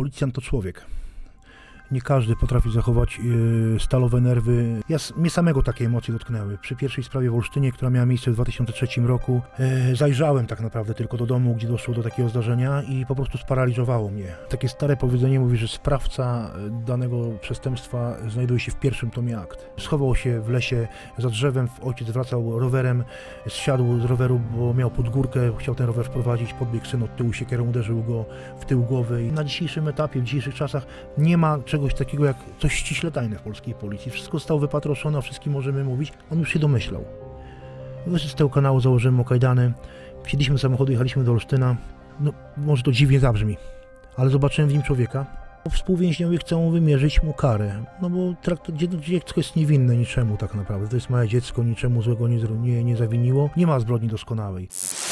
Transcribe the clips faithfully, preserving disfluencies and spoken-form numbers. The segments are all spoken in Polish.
Policjant to człowiek. Nie każdy potrafi zachować yy, stalowe nerwy. Ja, mnie samego takie emocje dotknęły. Przy pierwszej sprawie w Olsztynie, która miała miejsce w dwa tysiące trzecim roku, yy, zajrzałem tak naprawdę tylko do domu, gdzie doszło do takiego zdarzenia i po prostu sparaliżowało mnie. Takie stare powiedzenie mówi, że sprawca danego przestępstwa znajduje się w pierwszym tomie akt. Schował się w lesie za drzewem, ojciec wracał rowerem, zsiadł z roweru, bo miał pod górkę, chciał ten rower wprowadzić, podbiegł syn od tyłu, siekierą uderzył go w tył głowy. I na dzisiejszym etapie, w dzisiejszych czasach nie ma czegoś takiego jak coś ściśle tajne w polskiej policji. Wszystko zostało wypatroszone, o wszystkim możemy mówić. On już się domyślał. Wyszedł z tego kanału, założyłem mu kajdany, wsiedliśmy do samochodu, jechaliśmy do Olsztyna. No, może to dziwnie zabrzmi, ale zobaczyłem w nim człowieka. Współwięźniowie chcą wymierzyć mu karę, no bo trakt, dziecko jest niewinne niczemu tak naprawdę. To jest małe dziecko, niczemu złego nie, nie, nie zawiniło. Nie ma zbrodni doskonałej.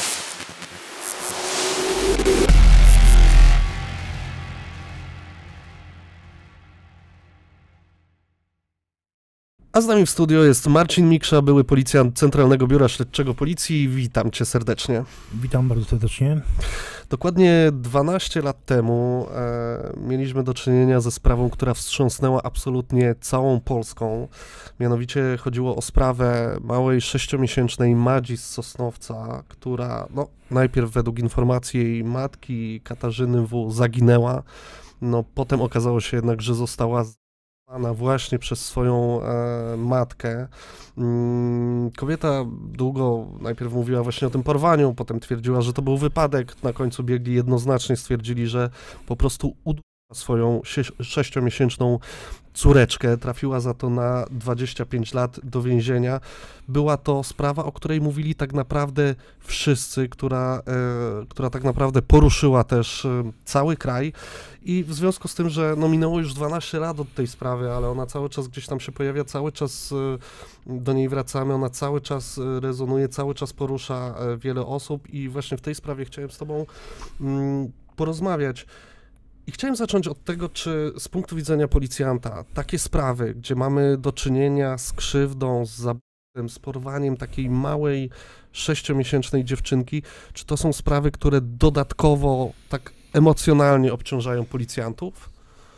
A z nami w studio jest Marcin Miksza, były policjant Centralnego Biura Śledczego Policji. Witam cię serdecznie. Witam bardzo serdecznie. Dokładnie dwanaście lat temu e, mieliśmy do czynienia ze sprawą, która wstrząsnęła absolutnie całą Polską. Mianowicie chodziło o sprawę małej sześciomiesięcznej Madzi z Sosnowca, która no, najpierw według informacji jej matki Katarzyny W. zaginęła. No, potem okazało się jednak, że została właśnie przez swoją e, matkę. Mm, kobieta długo najpierw mówiła właśnie o tym porwaniu, potem twierdziła, że to był wypadek. Na końcu biegli jednoznacznie stwierdzili, że po prostu udusiła swoją sześciomiesięczną córeczkę. Trafiła za to na dwadzieścia pięć lat do więzienia. Była to sprawa, o której mówili tak naprawdę wszyscy, która, e, która tak naprawdę poruszyła też e, cały kraj. I w związku z tym, że no minęło już dwanaście lat od tej sprawy, ale ona cały czas gdzieś tam się pojawia, cały czas e, do niej wracamy, ona cały czas e, rezonuje, cały czas porusza e, wiele osób i właśnie w tej sprawie chciałem z tobą mm, porozmawiać. I chciałem zacząć od tego, czy z punktu widzenia policjanta takie sprawy, gdzie mamy do czynienia z krzywdą, z zabójstwem, z porwaniem takiej małej sześciomiesięcznej dziewczynki, czy to są sprawy, które dodatkowo tak emocjonalnie obciążają policjantów?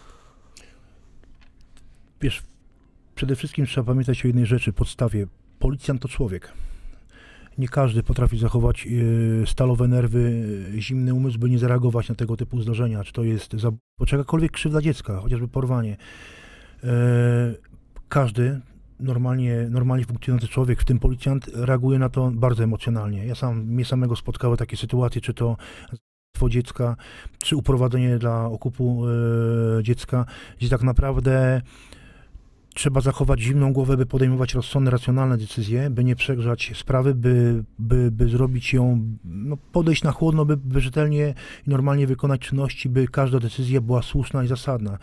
Wiesz, przede wszystkim trzeba pamiętać o jednej rzeczy, podstawie. Policjant to człowiek. Nie każdy potrafi zachować yy, stalowe nerwy, zimny umysł, by nie zareagować na tego typu zdarzenia, czy to jest zabójstwo, czy jakakolwiek krzywda dziecka, chociażby porwanie. Yy, każdy normalnie, normalnie funkcjonujący człowiek, w tym policjant, reaguje na to bardzo emocjonalnie. Ja sam, mnie samego spotkały takie sytuacje, czy to zabójstwo dziecka, czy uprowadzenie dla okupu yy, dziecka, gdzie tak naprawdę trzeba zachować zimną głowę, by podejmować rozsądne, racjonalne decyzje, by nie przegrzać sprawy, by, by, by zrobić ją, no, podejść na chłodno, by, by rzetelnie i normalnie wykonać czynności, by każda decyzja była słuszna i zasadna.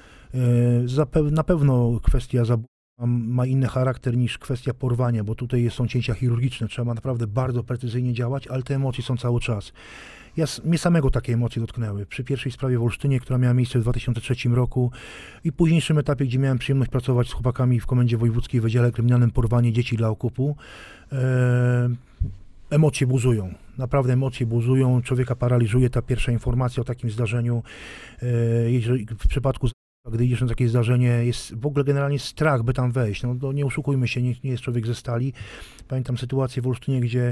Zape- na pewno kwestia zabójstwa ma inny charakter niż kwestia porwania, bo tutaj są cięcia chirurgiczne, trzeba naprawdę bardzo precyzyjnie działać, ale te emocje są cały czas. Ja, mnie samego takie emocje dotknęły. Przy pierwszej sprawie w Olsztynie, która miała miejsce w dwa tysiące trzecim roku i późniejszym etapie, gdzie miałem przyjemność pracować z chłopakami w Komendzie Wojewódzkiej w Wydziale Kryminalnym Porwanie Dzieci dla Okupu, e, emocje buzują. Naprawdę emocje buzują, człowieka paraliżuje ta pierwsza informacja o takim zdarzeniu. E, jeżeli w przypadku gdy idziesz na takie zdarzenie, jest w ogóle generalnie strach, by tam wejść. No, to nie oszukujmy się, nie, nie jest człowiek ze stali. Pamiętam sytuację w Olsztynie, gdzie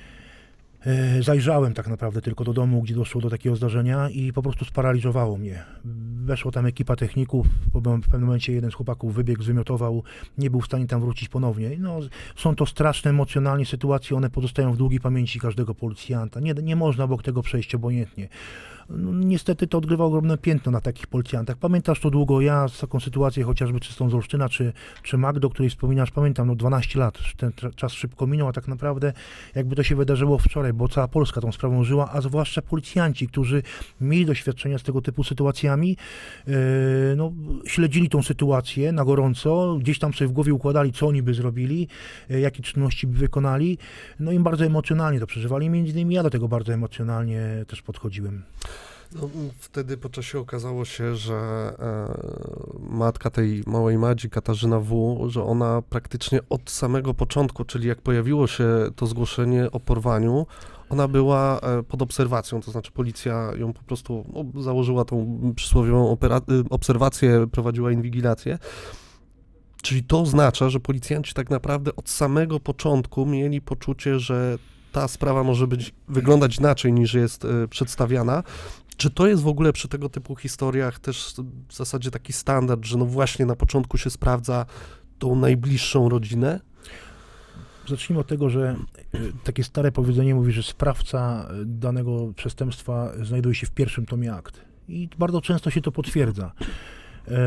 e, zajrzałem tak naprawdę tylko do domu, gdzie doszło do takiego zdarzenia i po prostu sparaliżowało mnie. Weszła tam ekipa techników, bo w pewnym momencie jeden z chłopaków wybiegł, zwymiotował, nie był w stanie tam wrócić ponownie. No, są to straszne emocjonalnie sytuacje, one pozostają w długiej pamięci każdego policjanta. Nie, nie można obok tego przejść obojętnie. No, niestety to odgrywa ogromne piętno na takich policjantach. Pamiętasz to długo, ja z taką sytuację chociażby czy z tą z Olsztyna, czy, czy Magdo, o której wspominasz, pamiętam, no dwanaście lat, ten czas szybko minął, a tak naprawdę jakby to się wydarzyło wczoraj, bo cała Polska tą sprawą żyła, a zwłaszcza policjanci, którzy mieli doświadczenia z tego typu sytuacjami, yy, no, śledzili tą sytuację na gorąco, gdzieś tam sobie w głowie układali, co oni by zrobili, yy, jakie czynności by wykonali, no i bardzo emocjonalnie to przeżywali, między innymi ja do tego bardzo emocjonalnie też podchodziłem. No, wtedy po czasie okazało się, że e, matka tej małej Madzi, Katarzyna W., że ona praktycznie od samego początku, czyli jak pojawiło się to zgłoszenie o porwaniu, Ona była pod obserwacją, to znaczy policja ją po prostu no, założyła tą przysłowiową opera- obserwację, prowadziła inwigilację. Czyli to oznacza, że policjanci tak naprawdę od samego początku mieli poczucie, że ta sprawa może być, wyglądać inaczej niż jest y, przedstawiana. Czy to jest w ogóle przy tego typu historiach też w zasadzie taki standard, że no właśnie na początku się sprawdza tą najbliższą rodzinę? Zacznijmy od tego, że takie stare powiedzenie mówi, że sprawca danego przestępstwa znajduje się w pierwszym tomie akt. I bardzo często się to potwierdza. Eee,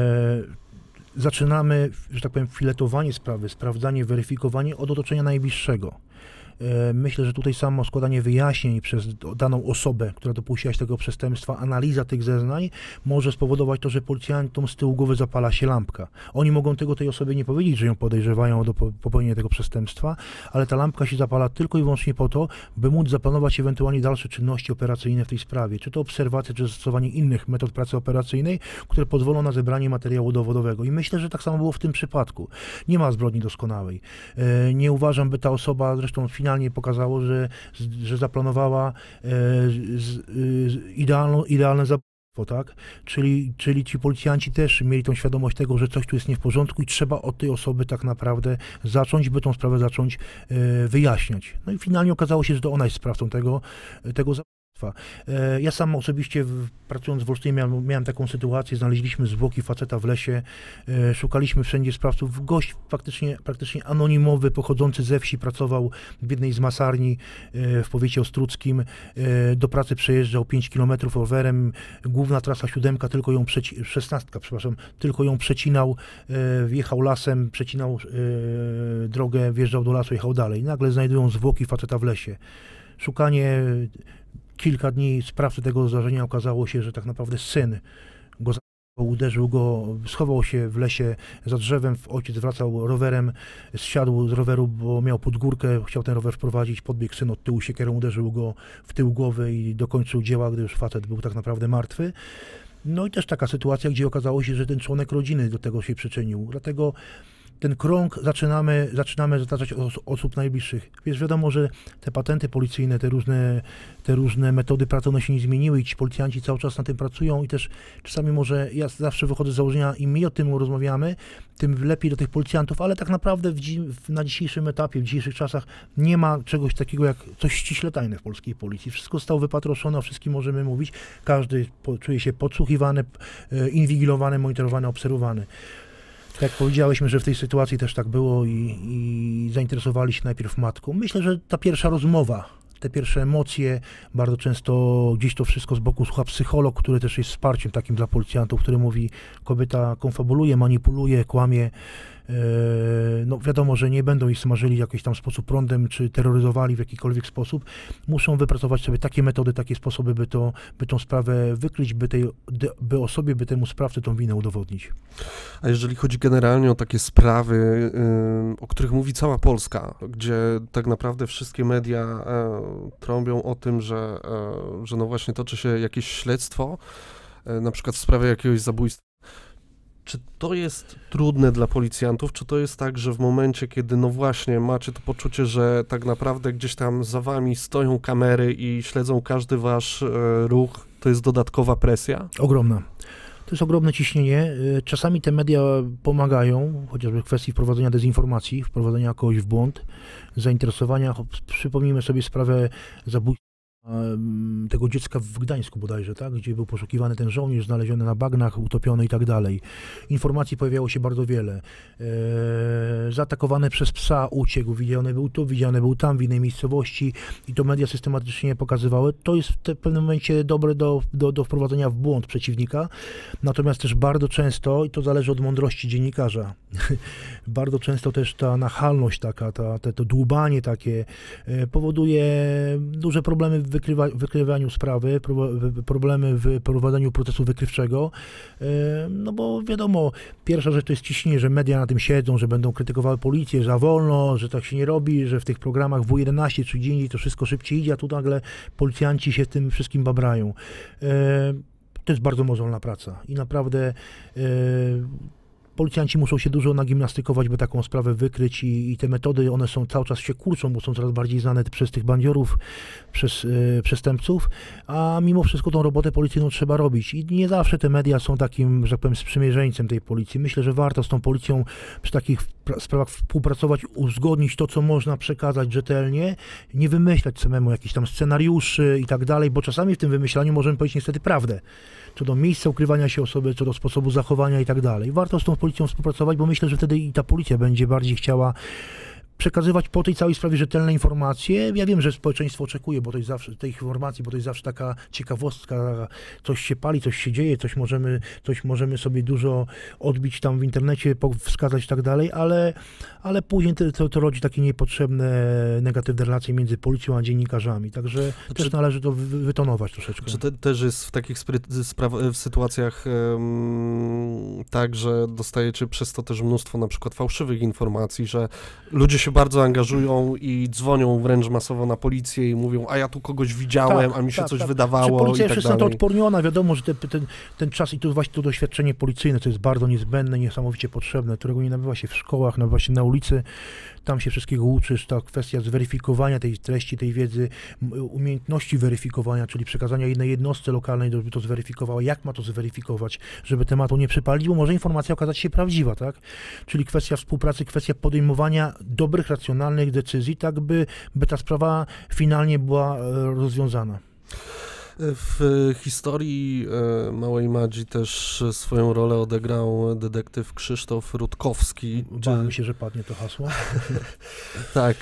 zaczynamy, że tak powiem, filetowanie sprawy, sprawdzanie, weryfikowanie od otoczenia najbliższego. Myślę, że tutaj samo składanie wyjaśnień przez daną osobę, która dopuściła się tego przestępstwa, analiza tych zeznań może spowodować to, że policjantom z tyłu głowy zapala się lampka. Oni mogą tego tej osobie nie powiedzieć, że ją podejrzewają do popełnienia tego przestępstwa, ale ta lampka się zapala tylko i wyłącznie po to, by móc zaplanować ewentualnie dalsze czynności operacyjne w tej sprawie. Czy to obserwacja, czy zastosowanie innych metod pracy operacyjnej, które pozwolą na zebranie materiału dowodowego. I myślę, że tak samo było w tym przypadku. Nie ma zbrodni doskonałej. Nie uważam, by ta osoba, zresztą finalnie pokazało, że, że zaplanowała e, z, z, idealną, idealne zabójstwo, tak? Czyli, czyli ci policjanci też mieli tą świadomość tego, że coś tu jest nie w porządku i trzeba od tej osoby tak naprawdę zacząć, by tą sprawę zacząć e, wyjaśniać. No i finalnie okazało się, że to ona jest sprawcą tego, tego zabójstwa. Ja sam osobiście pracując w Olsztynie miałem, miałem taką sytuację, znaleźliśmy zwłoki faceta w lesie, szukaliśmy wszędzie sprawców. Gość faktycznie, praktycznie anonimowy, pochodzący ze wsi, pracował w jednej z masarni w powiecie ostródzkim. Do pracy przejeżdżał pięć kilometrów rowerem, główna trasa siódemka, tylko ją przeci- szesnastka, przepraszam, tylko ją przecinał, wjechał lasem, przecinał drogę, wjeżdżał do lasu, jechał dalej. Nagle znajdują zwłoki faceta w lesie. Szukanie kilka dni sprawcy tego zdarzenia okazało się, że tak naprawdę syn go uderzył go, schował się w lesie za drzewem, ojciec wracał rowerem, zsiadł z roweru, bo miał pod górkę, chciał ten rower wprowadzić, podbiegł syn od tyłu siekierą, uderzył go w tył głowy i dokończył dzieła, gdy już facet był tak naprawdę martwy. No i też taka sytuacja, gdzie okazało się, że ten członek rodziny do tego się przyczynił. Dlatego ten krąg zaczynamy, zaczynamy zataczać od osób najbliższych. Wiesz, wiadomo, że te patenty policyjne, te różne, te różne metody pracy, one się nie zmieniły i ci policjanci cały czas na tym pracują i też czasami może, ja zawsze wychodzę z założenia, im mniej o tym rozmawiamy, tym lepiej do tych policjantów, ale tak naprawdę w, w, na dzisiejszym etapie, w dzisiejszych czasach nie ma czegoś takiego jak coś ściśle tajne w polskiej policji. Wszystko zostało wypatroszone, o wszystkim możemy mówić. Każdy po, czuje się podsłuchiwany, inwigilowany, monitorowany, obserwowany. Tak jak powiedziałyśmy, że w tej sytuacji też tak było i, i zainteresowali się najpierw matką. Myślę, że ta pierwsza rozmowa, te pierwsze emocje, bardzo często gdzieś to wszystko z boku słucha psycholog, który też jest wsparciem takim dla policjantów, który mówi, kobieta konfabuluje, manipuluje, kłamie. No wiadomo, że nie będą ich smażyli w jakiś tam sposób prądem, czy terroryzowali w jakikolwiek sposób. Muszą wypracować sobie takie metody, takie sposoby, by, to, by tą sprawę wykryć, by, tej, by osobie, by temu sprawcy tą winę udowodnić. A jeżeli chodzi generalnie o takie sprawy, yy, o których mówi cała Polska, gdzie tak naprawdę wszystkie media yy, trąbią o tym, że, yy, że no właśnie toczy się jakieś śledztwo, yy, na przykład w sprawie jakiegoś zabójstwa. Czy to jest trudne dla policjantów, czy to jest tak, że w momencie, kiedy no właśnie macie to poczucie, że tak naprawdę gdzieś tam za wami stoją kamery i śledzą każdy wasz e, ruch, to jest dodatkowa presja? Ogromna. To jest ogromne ciśnienie. Czasami te media pomagają, chociażby w kwestii wprowadzenia dezinformacji, wprowadzenia kogoś w błąd, zainteresowania. Przypomnijmy sobie sprawę zabójstwa tego dziecka w Gdańsku bodajże, tak? Gdzie był poszukiwany ten żołnierz, znaleziony na bagnach, utopiony i tak dalej. Informacji pojawiało się bardzo wiele. Eee, zaatakowany przez psa, uciekł, widziany był tu, widziany był tam, w innej miejscowości i to media systematycznie pokazywały. To jest w pewnym momencie dobre do, do, do wprowadzenia w błąd przeciwnika, natomiast też bardzo często, i to zależy od mądrości dziennikarza, bardzo często też ta nachalność taka, ta, te, to dłubanie takie e, powoduje duże problemy w Wykrywa, wykrywaniu sprawy, problemy w prowadzeniu procesu wykrywczego, no bo wiadomo, pierwsza rzecz to jest ciśnienie, że media na tym siedzą, że będą krytykowały policję, że za wolno, że tak się nie robi, że w tych programach W jedenaście czy gdzie indziej to wszystko szybciej idzie, a tu nagle policjanci się tym wszystkim babrają. To jest bardzo mozolna praca i naprawdę policjanci muszą się dużo nagimnastykować, by taką sprawę wykryć i, i te metody, one są cały czas się kurczą, bo są coraz bardziej znane przez tych bandziorów, przez y, przestępców, a mimo wszystko tą robotę policyjną trzeba robić i nie zawsze te media są takim, że tak powiem, sprzymierzeńcem tej policji. Myślę, że warto z tą policją przy takich sprawach współpracować, uzgodnić to, co można przekazać rzetelnie, nie wymyślać samemu jakichś tam scenariuszy i tak dalej, bo czasami w tym wymyślaniu możemy powiedzieć niestety prawdę. Co do miejsca ukrywania się osoby, co do sposobu zachowania i tak dalej. Warto z tą policją współpracować, bo myślę, że wtedy i ta policja będzie bardziej chciała przekazywać po tej całej sprawie rzetelne informacje. Ja wiem, że społeczeństwo oczekuje, bo to jest zawsze tej informacji, bo to jest zawsze taka ciekawostka, coś się pali, coś się dzieje, coś możemy, coś możemy sobie dużo odbić tam w internecie, wskazać i tak dalej, ale, ale później to, to rodzi takie niepotrzebne, negatywne relacje między policją a dziennikarzami. Także czy, też należy to wy, wytonować troszeczkę. Czy te, też jest w takich spra- w sytuacjach um, tak, że dostajecie przez to też mnóstwo na przykład fałszywych informacji, że ludzie się bardzo angażują i dzwonią wręcz masowo na policję i mówią, a ja tu kogoś widziałem, tak, a mi się tak, coś tak. wydawało. Czy policja i tak jest na to odporniona, wiadomo, że te, ten, ten czas i to właśnie to doświadczenie policyjne, to jest bardzo niezbędne, niesamowicie potrzebne, którego nie nabywa się w szkołach, nabywa się na ulicy, tam się wszystkiego uczysz, ta kwestia zweryfikowania tej treści, tej wiedzy, umiejętności weryfikowania, czyli przekazania jednej jednostce lokalnej, żeby to zweryfikowała, jak ma to zweryfikować, żeby tematu nie przypaliło, może informacja okazać się prawdziwa, tak? Czyli kwestia współpracy, kwestia podejmowania dobrych, racjonalnych decyzji, tak by, by ta sprawa finalnie była rozwiązana. W historii Małej Madzi też swoją rolę odegrał detektyw Krzysztof Rutkowski. Bałem się, że padnie to hasło. Tak,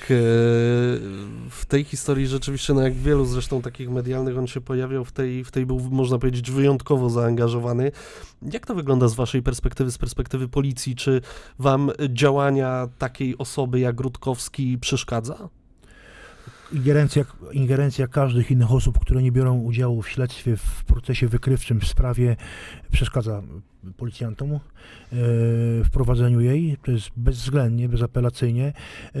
w tej historii rzeczywiście, no jak wielu zresztą takich medialnych, on się pojawiał, w tej, w tej był, można powiedzieć, wyjątkowo zaangażowany. Jak to wygląda z waszej perspektywy, z perspektywy policji? Czy wam działania takiej osoby jak Rutkowski przeszkadza? Ingerencja, ingerencja każdych innych osób, które nie biorą udziału w śledztwie, w procesie wykrywczym, w sprawie, przeszkadza policjantom w prowadzeniu jej. To jest bezwzględnie, bezapelacyjnie.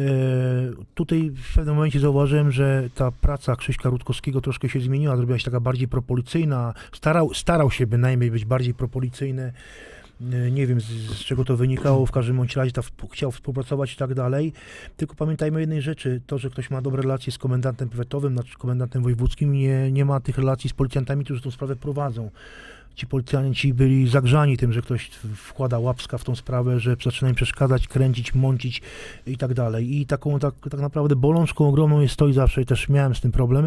Tutaj w pewnym momencie zauważyłem, że ta praca Krzyśka Rutkowskiego troszkę się zmieniła, zrobiła się taka bardziej propolicyjna. Starał, starał się bynajmniej być bardziej propolicyjny. Nie wiem, z, z czego to wynikało, w każdym bądź razie ta, chciał współpracować i tak dalej, tylko pamiętajmy o jednej rzeczy, to, że ktoś ma dobre relacje z komendantem powiatowym, znaczy komendantem wojewódzkim, nie, nie ma tych relacji z policjantami, którzy tę sprawę prowadzą. Ci policjanci byli zagrzani tym, że ktoś wkłada łapska w tą sprawę, że zaczyna im przeszkadzać, kręcić, mącić i tak dalej. I taką tak, tak naprawdę bolączką ogromną jest to i zawsze też miałem z tym problem,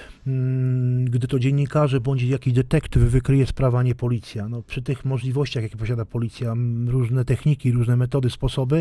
gdy to dziennikarze bądź jakiś detektyw wykryje sprawę, a nie policja. No, przy tych możliwościach, jakie posiada policja, różne techniki, różne metody, sposoby,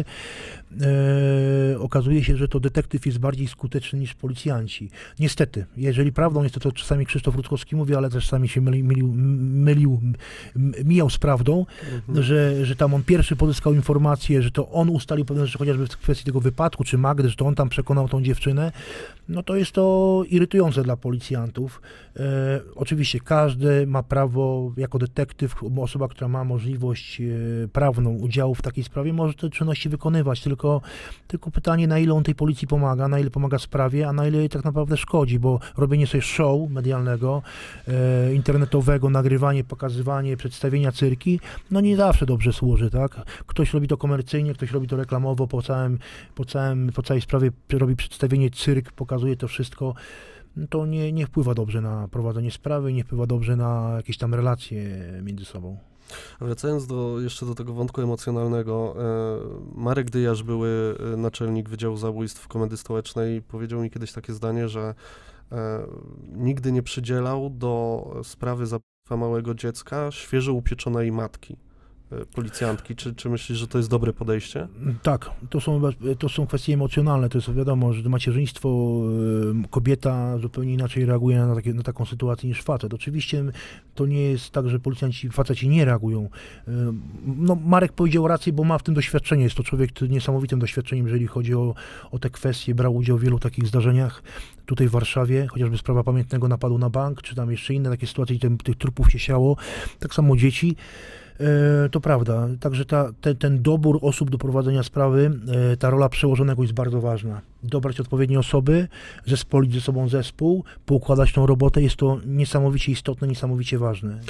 e, okazuje się, że to detektyw jest bardziej skuteczny niż policjanci. Niestety, jeżeli prawdą jest to, co czasami Krzysztof Rutkowski mówi, ale też czasami się mylił, mylił, mylił mijał z prawdą, mhm. że, że tam on pierwszy pozyskał informację, że to on ustalił pewne rzeczy, chociażby w kwestii tego wypadku, czy Magdy, że to on tam przekonał tą dziewczynę, no to jest to irytujące dla policjantów. E, oczywiście każdy ma prawo, jako detektyw, osoba, która ma możliwość e, prawną udziału w takiej sprawie, może te czynności wykonywać, tylko, tylko pytanie, na ile on tej policji pomaga, na ile pomaga sprawie, a na ile jej tak naprawdę szkodzi, bo robienie sobie show medialnego, e, internetowego, nagrywanie, pokazywanie, przedstawienia cyrki, no nie zawsze dobrze służy, tak? Ktoś robi to komercyjnie, ktoś robi to reklamowo, po całym, po całym, po całej sprawie robi przedstawienie, cyrk, pokazuje to wszystko, to nie, nie wpływa dobrze na prowadzenie sprawy, nie wpływa dobrze na jakieś tam relacje między sobą. A wracając do, jeszcze do tego wątku emocjonalnego, e, Marek Dyjasz, były naczelnik Wydziału Zabójstw Komendy Stołecznej, powiedział mi kiedyś takie zdanie, że e, nigdy nie przydzielał do sprawy zabójstwa małego dziecka świeżo upieczonej matki policjantki. Czy, czy myślisz, że to jest dobre podejście? Tak, to są, to są kwestie emocjonalne, to jest wiadomo, że macierzyństwo, kobieta zupełnie inaczej reaguje na, takie, na taką sytuację niż facet. Oczywiście to nie jest tak, że policjanci, faceci nie reagują. No, Marek powiedział rację, bo ma w tym doświadczenie, jest to człowiek z niesamowitym doświadczeniem, jeżeli chodzi o, o te kwestie, brał udział w wielu takich zdarzeniach tutaj w Warszawie, chociażby sprawa pamiętnego napadu na bank, czy tam jeszcze inne takie sytuacje, tych, tych trupów się siało, tak samo dzieci. To prawda, także ta, te, ten dobór osób do prowadzenia sprawy, ta rola przełożonego jest bardzo ważna. Dobrać odpowiednie osoby, zespolić ze sobą zespół, poukładać tą robotę, jest to niesamowicie istotne, niesamowicie ważne.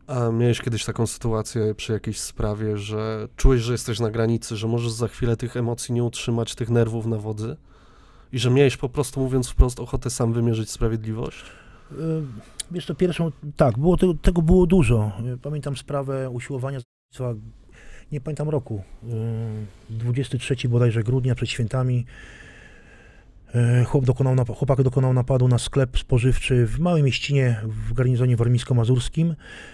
A miałeś kiedyś taką sytuację przy jakiejś sprawie, że czułeś, że jesteś na granicy, że możesz za chwilę tych emocji nie utrzymać, tych nerwów na wodzy? I że miałeś po prostu, mówiąc wprost, ochotę sam wymierzyć sprawiedliwość? Wiesz, to pierwszą, tak, było tego, tego było dużo. Pamiętam sprawę usiłowania zabójstwa, nie pamiętam roku, dwudziestego trzeciego bodajże grudnia, przed świętami. Chłop dokonał, chłopak dokonał napadu na sklep spożywczy w małej mieścinie w garnizonie warmińsko-mazurskim.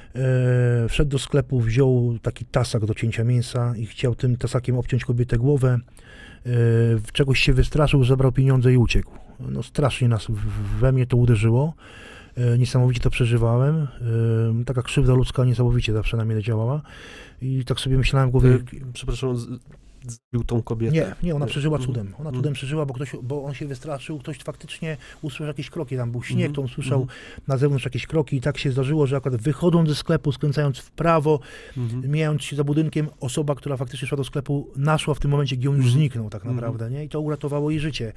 Wszedł do sklepu, wziął taki tasak do cięcia mięsa i chciał tym tasakiem obciąć kobietę głowę. Czegoś się wystraszył, zabrał pieniądze i uciekł. No strasznie nas, we mnie to uderzyło. Niesamowicie to przeżywałem. Taka krzywda ludzka niesamowicie zawsze na mnie działała. I tak sobie myślałem w głowie... Ty, przepraszam, zabił tą kobietę? Nie, nie, ona przeżyła cudem. Ona Mm. cudem przeżyła, bo, ktoś, bo on się wystraszył, ktoś faktycznie usłyszał jakieś kroki, tam był śnieg, Mm. to on słyszał Mm. na zewnątrz jakieś kroki i tak się zdarzyło, że akurat wychodząc ze sklepu, skręcając w prawo, Mhm. mijając się za budynkiem, osoba, która faktycznie szła do sklepu, naszła w tym momencie, gdzie on już Mhm. zniknął tak Mhm. naprawdę, nie? I to uratowało jej życie.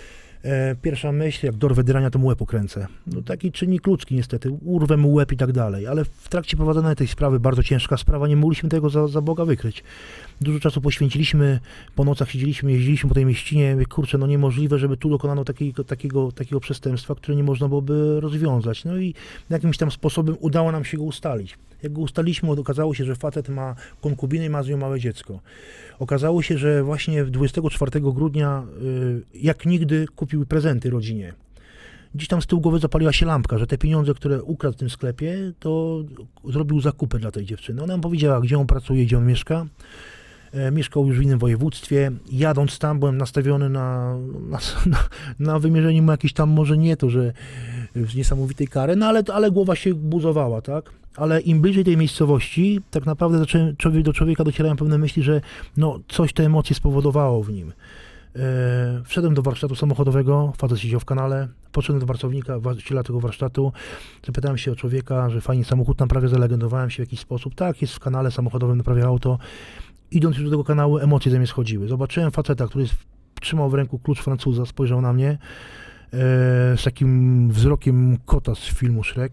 E, pierwsza myśl, jak dorwę drania, to mu łeb ukręcę. No taki czynnik ludzki niestety, urwę mu łeb i tak dalej, ale w trakcie prowadzenia tej sprawy, bardzo ciężka sprawa, nie mogliśmy tego za, za Boga wykryć. Dużo czasu poświęciliśmy, po nocach siedzieliśmy, jeździliśmy po tej mieścinie, mówię, kurczę, no niemożliwe, żeby tu dokonano takiego, takiego, takiego przestępstwa, które nie można byłoby rozwiązać. No i jakimś tam sposobem udało nam się go ustalić. Jak go ustaliliśmy, okazało się, że facet ma konkubinę i ma z nią małe dziecko. Okazało się, że właśnie dwudziestego czwartego grudnia y, jak nigdy kupił prezenty rodzinie. Gdzieś tam z tyłu głowy zapaliła się lampka, że te pieniądze, które ukradł w tym sklepie, to zrobił zakupy dla tej dziewczyny. Ona nam powiedziała, gdzie on pracuje, gdzie on mieszka. E, mieszkał już w innym województwie. Jadąc tam, byłem nastawiony na, na, na, na wymierzenie mu jakiejś tam, może nie to, że niesamowitej kary, no ale, ale głowa się buzowała, tak? Ale im bliżej tej miejscowości, tak naprawdę zacząłem, człowiek, do człowieka docierają pewne myśli, że no, coś te emocje spowodowało w nim. E, wszedłem do warsztatu samochodowego, facet siedział w kanale, podszedłem do pracownika, właściciela tego warsztatu, zapytałem się o człowieka, że fajnie samochód naprawia, zalegendowałem się w jakiś sposób. Tak, jest w kanale samochodowym, naprawia auto. Idąc już do tego kanału, emocje ze mnie schodziły. Zobaczyłem faceta, który trzymał w ręku klucz Francuza, spojrzał na mnie e, z takim wzrokiem kota z filmu Shrek.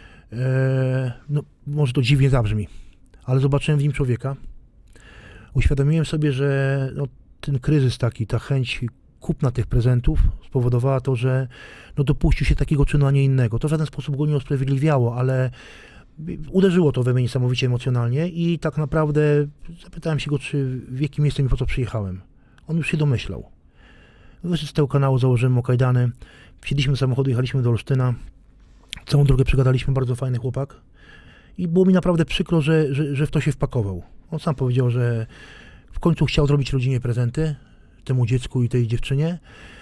E, no, może to dziwnie zabrzmi, ale zobaczyłem w nim człowieka. Uświadomiłem sobie, że no, ten kryzys taki, ta chęć kupna tych prezentów spowodowała to, że no, dopuścił się takiego czynu, a nie innego. To w żaden sposób go nie usprawiedliwiało, ale uderzyło to we mnie niesamowicie emocjonalnie i tak naprawdę zapytałem się go, czy w jakim miejscu i po co przyjechałem. On już się domyślał. Wyszedł z tego kanału, założyłem mu kajdany, wsiedliśmy do samochodu, jechaliśmy do Olsztyna. Całą drogę przegadaliśmy, bardzo fajny chłopak. I było mi naprawdę przykro, że, że, że w to się wpakował. On sam powiedział, że w końcu chciał zrobić rodzinie prezenty, temu dziecku i tej dziewczynie.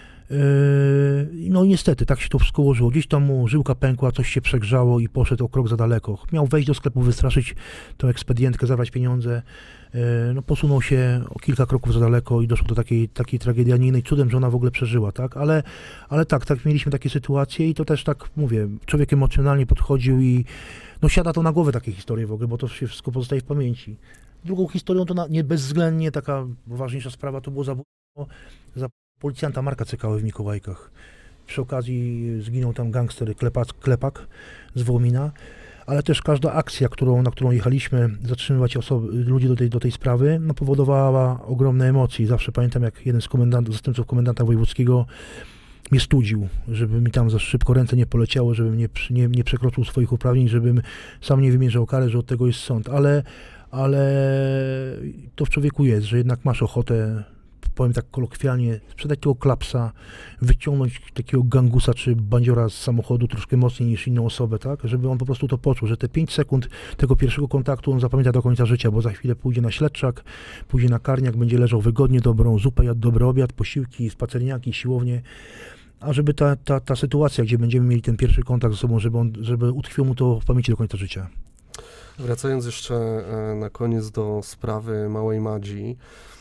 Yy, no i niestety, tak się to wszystko ułożyło. Gdzieś tam mu żyłka pękła, coś się przegrzało i poszedł o krok za daleko. Miał wejść do sklepu, wystraszyć tą ekspedientkę, zabrać pieniądze. Yy, no posunął się o kilka kroków za daleko i doszło do takiej, takiej tragedii, a nie innej. Cudem, że ona w ogóle przeżyła, tak? Ale, ale tak, tak, mieliśmy takie sytuacje i to też tak, mówię, człowiek emocjonalnie podchodził i no siada to na głowę takie historie w ogóle, bo to się wszystko pozostaje w pamięci. Drugą historią to na, nie bezwzględnie taka ważniejsza sprawa to było zabójstwo za policjanta Marka Cykały w Mikołajkach. Przy okazji zginął tam gangster Klepak, Klepak z Wołomina, ale też każda akcja, którą, na którą jechaliśmy, zatrzymywać osoby, ludzi do tej, do tej sprawy, no, powodowała ogromne emocje. Zawsze pamiętam, jak jeden z komendantów, zastępców komendanta wojewódzkiego mnie studził, żeby mi tam za szybko ręce nie poleciały, żebym nie, nie, nie przekroczył swoich uprawnień, żebym sam nie wymierzał kary, że od tego jest sąd, ale, ale to w człowieku jest, że jednak masz ochotę, powiem tak kolokwialnie, sprzedać tego klapsa, wyciągnąć takiego gangusa czy bandziora z samochodu troszkę mocniej niż inną osobę, tak, żeby on po prostu to poczuł, że te pięć sekund tego pierwszego kontaktu on zapamięta do końca życia, bo za chwilę pójdzie na śledczak, pójdzie na karniak, będzie leżał wygodnie, dobrą zupę, jadł dobry obiad, posiłki, spacerniaki, siłownie, a żeby ta, ta, ta sytuacja, gdzie będziemy mieli ten pierwszy kontakt ze sobą, żeby, on, żeby utkwiło mu to w pamięci do końca życia. Wracając jeszcze na koniec do sprawy małej Madzi,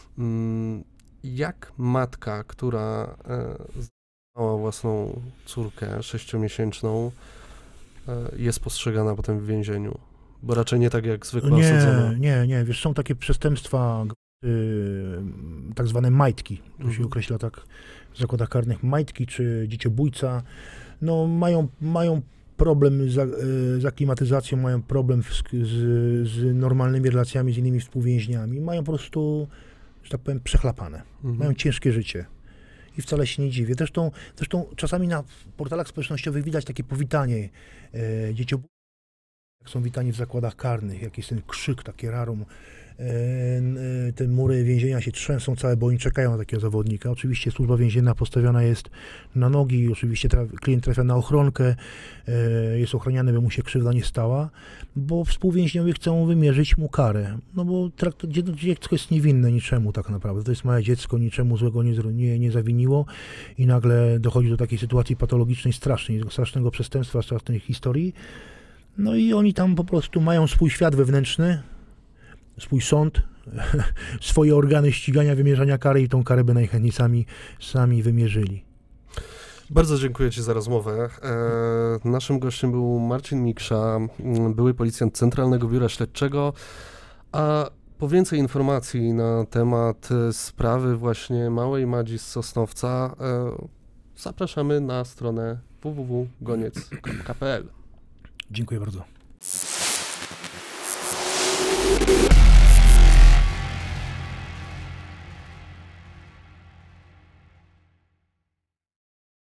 jak matka, która znała własną córkę sześciomiesięczną, jest postrzegana potem w więzieniu? Bo raczej nie tak jak zwykła nie, osadzona. Nie, nie, wiesz, są takie przestępstwa, yy, tak zwane majtki, to się Mhm. określa tak w zakładach karnych, majtki czy dzieciobójca, no mają, mają problem z, z aklimatyzacją, mają problem z, z, z normalnymi relacjami z innymi współwięźniami, mają po prostu, że tak powiem, przechlapane. Mhm. Mają ciężkie życie. I wcale się nie dziwię. Zresztą, zresztą czasami na portalach społecznościowych widać takie powitanie e, dzieciobójstwa, jak są witani w zakładach karnych, jak jest ten krzyk, takie rarum. E, te mury więzienia się trzęsą całe, bo oni czekają na takiego zawodnika. Oczywiście służba więzienna postawiona jest na nogi, oczywiście traf, klient trafia na ochronkę, e, jest ochroniany, by mu się krzywda nie stała, bo współwięźniowie chcą wymierzyć mu karę. No bo trakt, dziecko jest niewinne niczemu tak naprawdę. To jest małe dziecko, niczemu złego nie, nie, nie zawiniło i nagle dochodzi do takiej sytuacji patologicznej, strasznej, strasznego przestępstwa, strasznej historii. No i oni tam po prostu mają swój świat wewnętrzny, swój sąd, swoje organy ścigania, wymierzania kary i tą karę by najchętniej sami, sami wymierzyli. Bardzo dziękuję Ci za rozmowę. E, naszym gościem był Marcin Miksza, były policjant Centralnego Biura Śledczego, a po więcej informacji na temat sprawy właśnie małej Madzi z Sosnowca e, zapraszamy na stronę w w w kropka goniec kropka p l. Dziękuję bardzo.